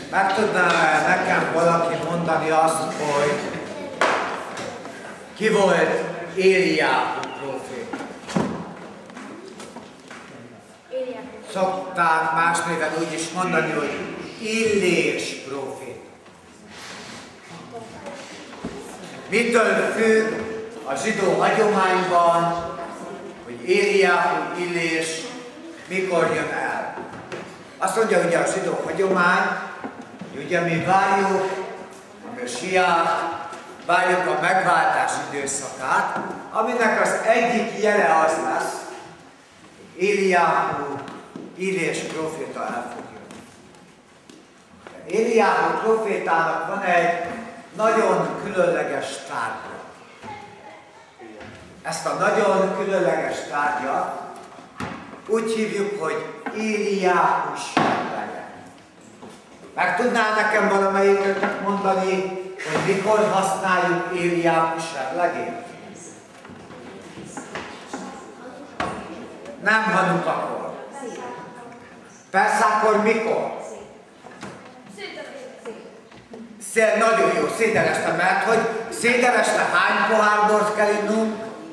Meg tudná nekem valaki mondani azt, hogy ki volt Éliáhu próféta? Szokták más néven úgy is mondani, hogy Illés próféta. Mitől függ a zsidó hagyományban, hogy Éliáhu, Illés mikor jön el? Azt mondja ugye a zsidó hagyomány, hogy ugye mi várjuk, a Mesiát, várjuk a megváltás időszakát, aminek az egyik jele az lesz, hogy Éliáhu, Illés próféta el fog jönni. Éliáhu prófétának van egy nagyon különleges tárgya. Ezt a nagyon különleges tárgyat úgy hívjuk, hogy Éliáhu serlege. Meg tudná nekem valamelyikőtök mondani, hogy mikor használjuk Éliáhu serlegét? Nem Hanukakor. Persze akkor mikor? Nagyon jó, szédeleste, mert hogy szédeleste hány pohár bort kell innunk?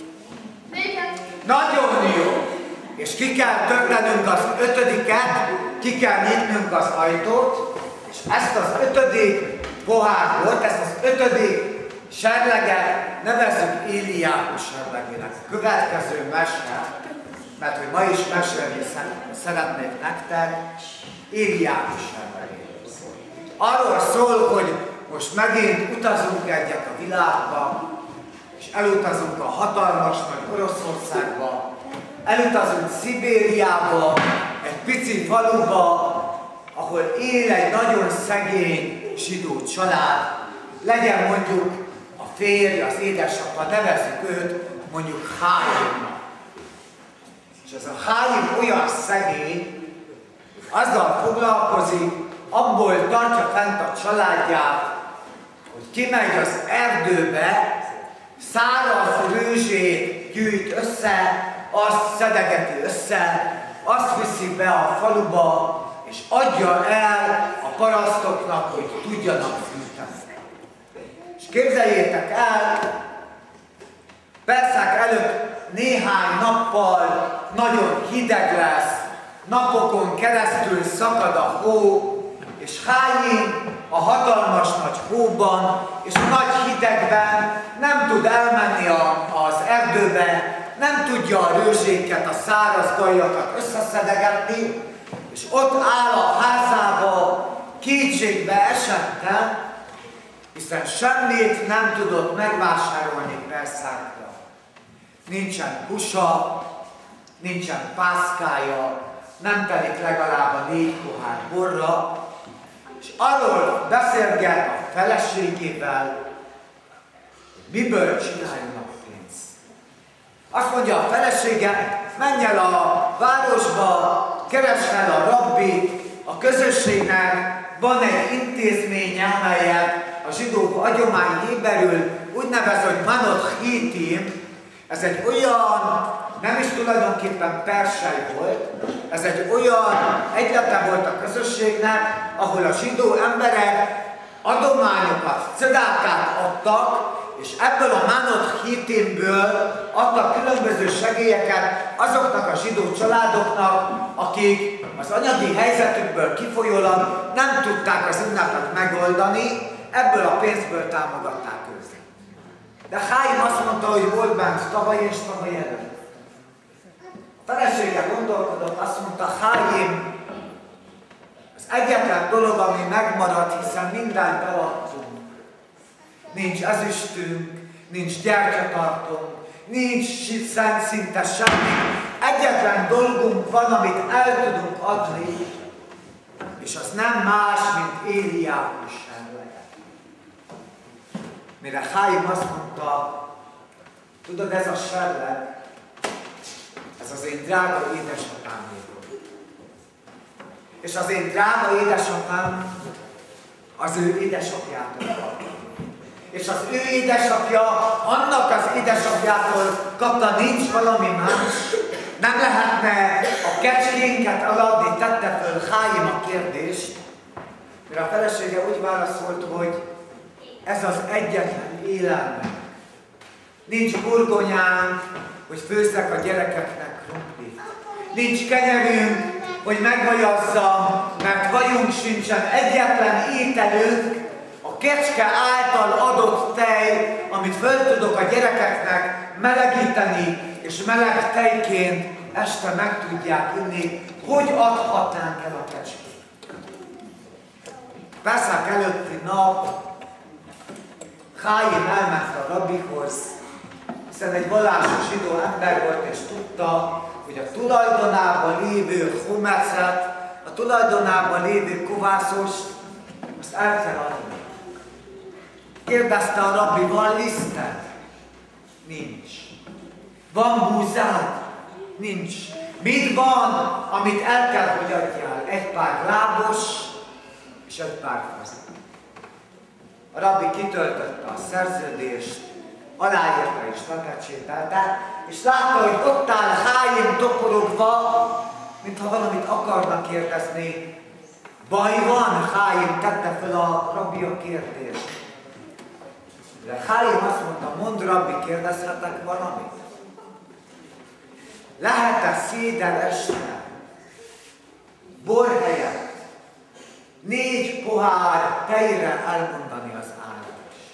Nagyon jó! És ki kell törtenünk az 5-et, ki kell nyitnunk az ajtót, és ezt az 5. pohár bort, ezt az 5. serleget nevezzük Éliáhu serlegének. Következő mese, mert hogy ma is mesélni szeretnék nektek, Éliáhu serlegét. Arról szól, hogy most megint utazunk egyet a világba, és elutazunk a hatalmas nagy Oroszországba, elutazunk Szibériába, egy pici faluba, ahol él egy nagyon szegény zsidó család, legyen mondjuk a férj, az édesapa, nevezzük őt mondjuk Háimnak. És ez a Háim olyan szegény, azzal foglalkozik, abból tartja fent a családját, hogy kimegy az erdőbe, száraz rőzsét gyűjt össze, azt szedegeti össze, azt viszi be a faluba, és adja el a parasztoknak, hogy tudjanak fűteni. És képzeljétek el, Perszák előtt néhány nappal nagyon hideg lesz, napokon keresztül szakad a hó, és Háim a hatalmas nagy hóban és nagy hidegben nem tud elmenni az erdőbe, nem tudja a rőzséket, a száraz gajakat összeszedegetni, és ott áll a házába kétségbe esetten, hiszen semmit nem tudott megvásárolni Perszákra. Nincsen húsa, nincsen pászkája, nem telik legalább a 4 pohár borra, és arról beszélget a feleségével, hogy miből csináljanak pénzt. Azt mondja a felesége, menj el a városba, keresd fel a rabbit, a közösségnek van egy intézménye, amelyet a zsidó hagyomány héberül úgy nevez, hogy Manot Hitim. Ez egy olyan, nem is tulajdonképpen persely volt, ez egy olyan egylete volt a közösségnek, ahol a zsidó emberek adományokat, cedákát adtak, és ebből a Manot Hitimből adtak különböző segélyeket azoknak a zsidó családoknak, akik az anyagi helyzetükből kifolyólag nem tudták az ünnepet megoldani, ebből a pénzből támogatták őket. De Háim azt mondta, hogy volt bent tavaly és tavaly előtt. A felesége gondolkodott, azt mondta, Háim, az egyetlen dolog, ami megmaradt, hiszen mindent eladtunk. Nincs ezüstünk, nincs gyertyatartónk, nincs szinte semmi. Egyetlen dolgunk van, amit el tudunk adni, és az nem más, mint Éliáhu serlege. Mire Háim azt mondta, tudod, ez a serleg, ez az én drága édesapámé volt. És az én drága édesapám az ő édesapjától kapta. És az ő édesapja annak az édesapjától kapta, nincs valami más. Nem lehetne a kecskénket eladni, tette föl Háim a kérdést. Mire a felesége úgy válaszolt, hogy ez az egyetlen élelme. Nincs burgonyánk, hogy főzzek a gyerekeknek krumplit. Nincs kenyerünk, hogy megvajazzam, mert vajunk sincsen. Egyetlen ételünk a kecske által adott tej, amit föl tudok a gyerekeknek melegíteni, és meleg tejként este meg tudják inni. Hogy adhatnánk el a kecskét? Peszach előtti nap Háim elment a rabbihoz, hiszen egy vallásos zsidó ember volt, és tudta, hogy a tulajdonában lévő humecet, a tulajdonában lévő kovászost, azt el kell adni. Kérdezte a rabbi, van liszted? Nincs. Van búzád? Nincs. Mit van, amit el kell, hogy adjál? Egy pár lábos és egy pár fasz. A rabbi kitöltötte a szerződést, aláírta és bepecsételte, és látta, hogy ott áll Háim toporogva, mintha valamit akarnak kérdezni. Baj van, Háim, tette fel a rabbi a kérdést. De Háim azt mondta, mondd rabbi, kérdezhetek valamit? Lehet-e széden este, bor helyett 4 pohár tejre elmondani az áldást?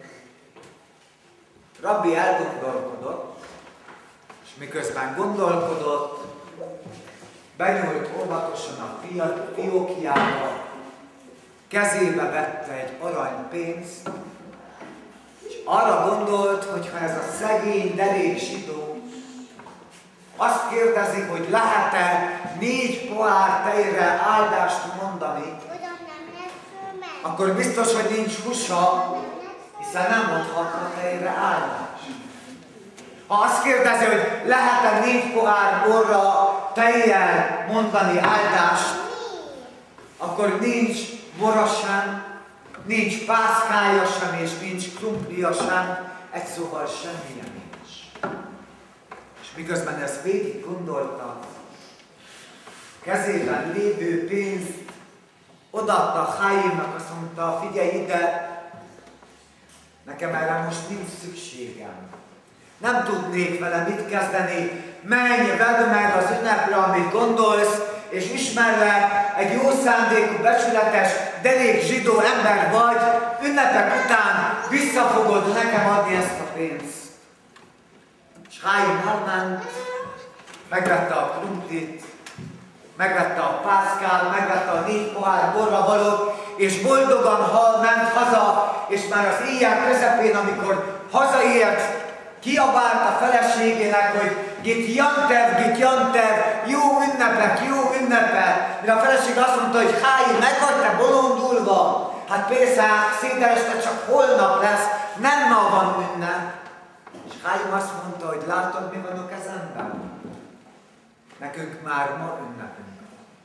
Rabbi elgondolkodott, és miközben gondolkodott, benyúlt óvatosan a fiókjába, kezébe vette egy aranypénzt, és arra gondolt, hogy ha ez a szegény, derék zsidó azt kérdezi, hogy lehet-e 4 pohár tejre áldást mondani, akkor biztos, hogy nincs húsa, hiszen nem mondhatna tejre áldást. Ha azt kérdezi, hogy lehet-e 4 pohár borra tejjel mondani áldást, akkor nincs bora sem, nincs pászkája sem, és nincs krumplia sem, egy szóval semmilyen nincs. És miközben ezt végig gondolta, kezében lévő pénzt odaadta Háimnak, azt mondta, figyelj ide, nekem erre most nincs szükségem. Nem tudnék vele mit kezdeni, menj, vedd meg az ünnepre, amit gondolsz, és ismerve egy jó szándékú, becsületes, derék zsidó ember vagy, ünnepek után vissza fogod nekem adni ezt a pénzt. És Háim elment, megvette a krumplit, megvette a pászkát, megvette a 4 pohár borra valót, és boldogan ment haza, és már az éjjel közepén, amikor hazaért, kiabált a feleségének, hogy Git Jantev, jó ünnepek. Mire a feleség azt mondta, hogy Háim, meg vagy te bolondulva? Hát Pészach, szédeleste csak holnap lesz, nem ma van ünnep. És Háim azt mondta, hogy látod, mi van a kezemben? Nekünk már ma ünnepünk.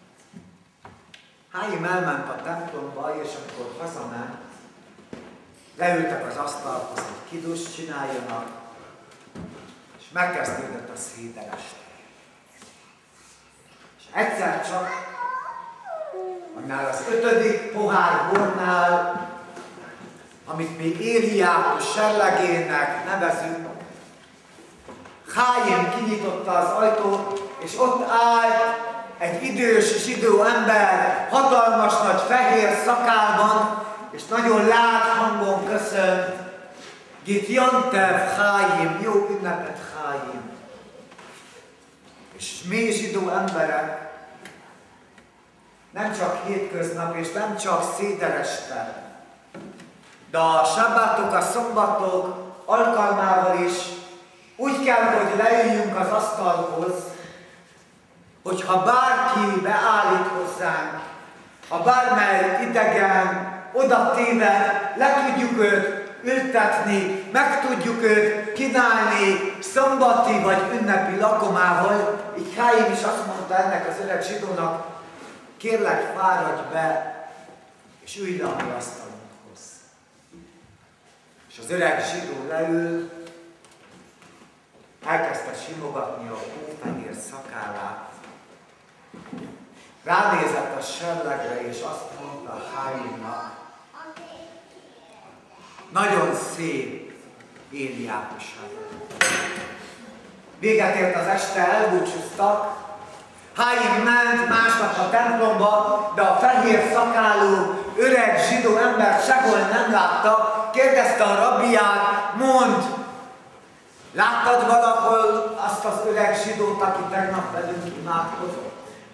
Háim elment a templomba, és amikor hazament, leültek az asztalhoz, hogy kidust csináljanak, és megkezdődött a szédeleste. És egyszer csak, annál az 5. pohár bornál, amit mi Éliákus serlegének nevezünk, Háim kinyitotta az ajtót, és ott állt egy idős zsidó ember, hatalmas nagy fehér szakálban, és nagyon lát hangon köszönt, Git Jantev Háim, jó ünnepet Háim. És mi zsidó emberek nem csak hétköznap, és nem csak szédeleste, de a sabbatok, a szombatok alkalmával is úgy kell, hogy leüljünk az asztalhoz, hogyha bárki beállít hozzánk, ha bármely idegen oda téved, le tudjuk őt ültetni, meg tudjuk őt kínálni szombati vagy ünnepi lakomával. Így Háim is azt mondta ennek az öreg zsidónak, kérlek, fáradj be, és ülj le a mi asztalunkhoz. És az öreg zsidó leül, elkezdte simogatni a hófehér szakállát, ránézett a serlegre, és azt mondta Háimnak, nagyon szép Éliákusság. Véget ért az este, elbúcsúztak. Háim ment másnap a templomba, de a fehér szakálú, öreg zsidó ember sehol nem látta. Kérdezte a rabbiját, mondd, láttad valahol azt az öreg zsidót, aki tegnap velünk imádkozott?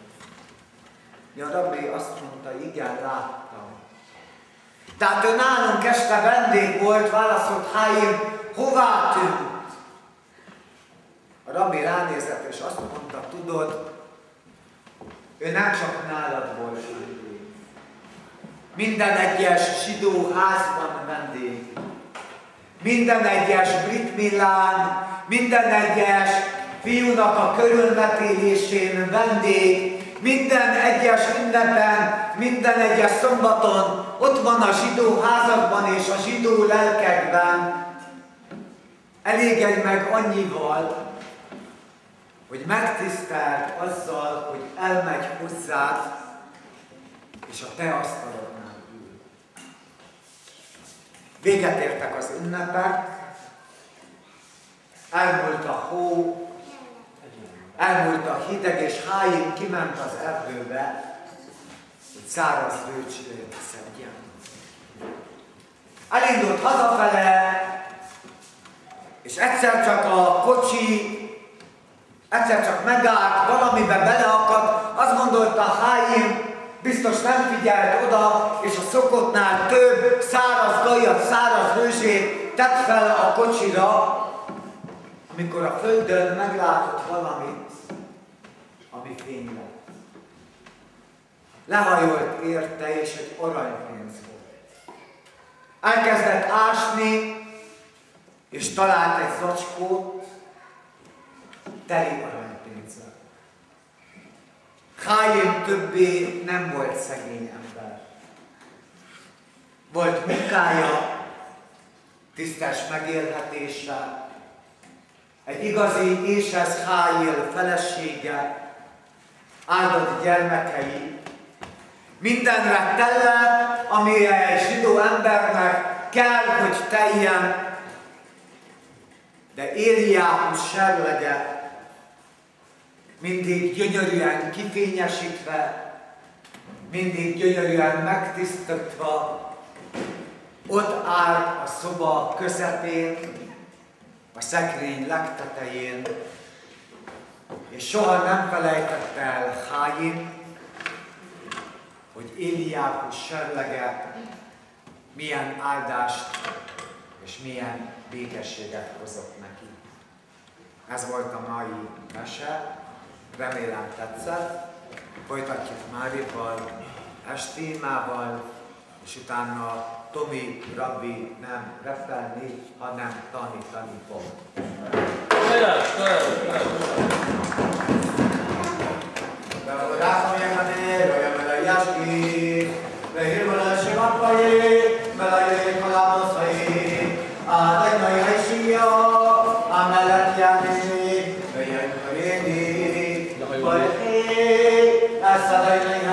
A rabbi azt mondta, igen, láttam. Tehát ő nálunk este vendég volt, válaszolt Háim, hová tűnt? A rabbi ránézett és azt mondta, tudod, ő nem csak nálad volt vendég. Minden egyes zsidó házban vendég. Minden egyes brit millán, minden egyes fiúnak a körülmetélésén vendég, minden egyes ünnepen, minden egyes szombaton ott van a zsidó házakban és a zsidó lelkekben. Elégedj meg annyival, hogy megtisztelt azzal, hogy elmegy hozzád, és a te asztalodnál ül. Véget értek az ünnepek, elmúlt a hó, elmúlt a hideg, és Háim kiment az erdőbe, hogy száraz bőcsőt szedjen. Elindult hazafele, és egyszer csak megállt, valamibe beleakadt, azt gondolta Háim, biztos nem figyelt oda, és a szokottnál több száraz gajat, száraz rőzsét tett fel a kocsira, amikor a földön meglátott valamit, ami fény lett. Lehajolt érte, és egy aranypénz volt. Elkezdett ásni, és talált egy zacskót, teli aranypénzzel. Háim többé nem volt szegény ember. Volt munkája, tisztes megélhetése, egy igazi Ésez Háil felesége, áldott gyermekei, mindenre tele, ami egy zsidó embernek kell, hogy teljen, de Éliáhus serlege mindig gyönyörűen kifényesítve, mindig gyönyörűen megtisztítva, ott áll a szoba közepén, a szekrény legtetején, és soha nem felejtette el Háim, hogy Éliáhus serlege milyen áldást és milyen békességet hozott neki. Ez volt a mai mese, remélem tetszett. Folytatjuk Márival, estémával, és utána Tomi rabbi nem reppelni, hanem tanítani fog. Assalamu